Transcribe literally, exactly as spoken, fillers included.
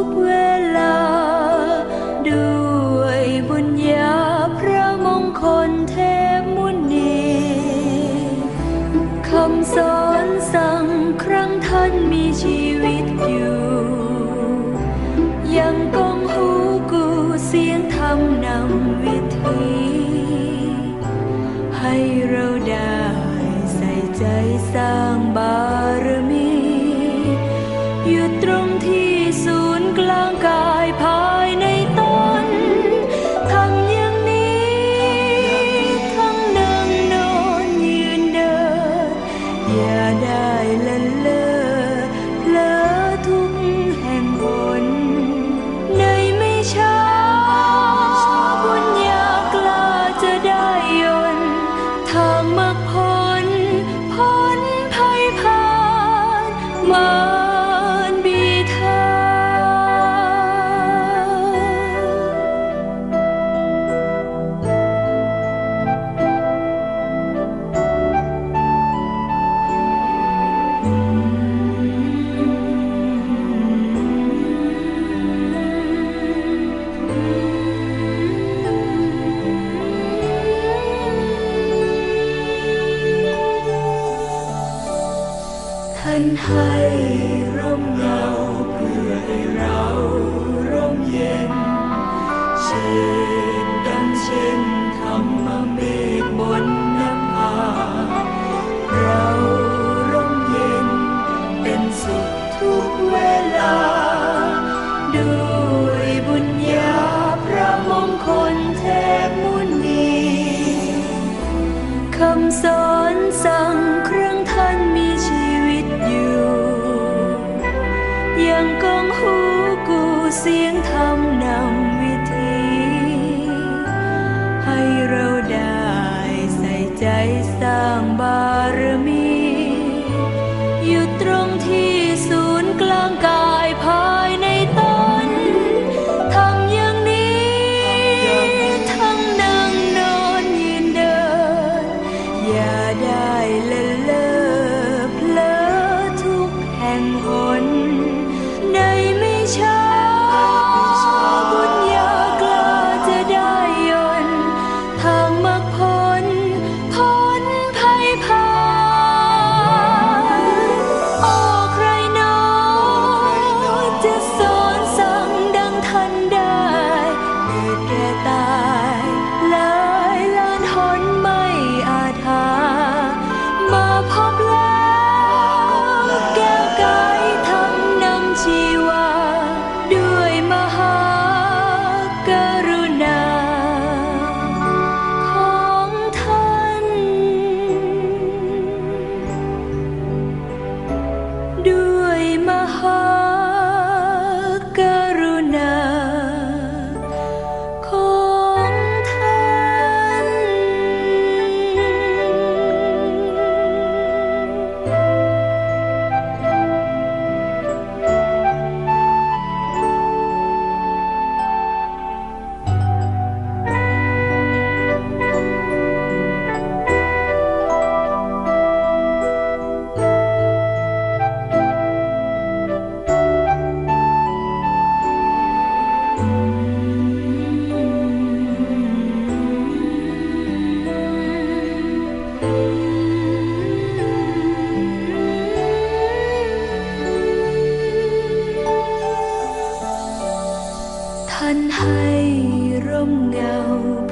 เวลาด้วยบุญญาพระมงคลเทพมุนีคำสอนสั่งครั้งท่านมีชีวิตอยู่ยังก้องหูกูเสียงธรรมนำวิถีให้เราได้ใส่ใจสร้างบารมีอยู่ตรงที่ศูนย์กลางกายภายในตนทำอย่างนี้ทั้งนั่งนอนยืนเดินอย่าได้ละเลอเผลอทุกแห่งหนในไม่ช้าบุญญากล้าจะได้ยนต์ทางมรรคผลพ้นภัยผ่านมารบิดาท่านให้ร่มเงาเพื่อให้เราร่มเย็นเช่นดังเช่นธรรมเมฆบนนภาเราร่มเย็นเป็นสุขทุกเวลาด้วยบุญญาพระมงคลเทพมุนีคำสอนสั่งครั้งท่านมีชีวิตอยู่ยังก้องหูกูเสียงธรรมนำวิถีให้เราได้ใส่ใจสร้างบารมีอยู่ตรงที่ศูนย์กลางกายภายในตนทำอย่างนี้ทั้งนั่งนอนยืนเดินอย่าได้ละเลอเผลอทุกแห่งหนในไม่ช้าบุญญากล้าจะได้ยนต์ทางมรรคผลพ้นภัยผ่านโอ้ใครหนอจะสอนสั่งดังท่านได้เกิดแก่ตายหลายล้านหนไม่อาจหามาพบแล้วแก้วกายทำนำชีวาด้วยมหากรุณาของท่านด้วยมหากรุณาของท่าน ท่านให้ร่มเงา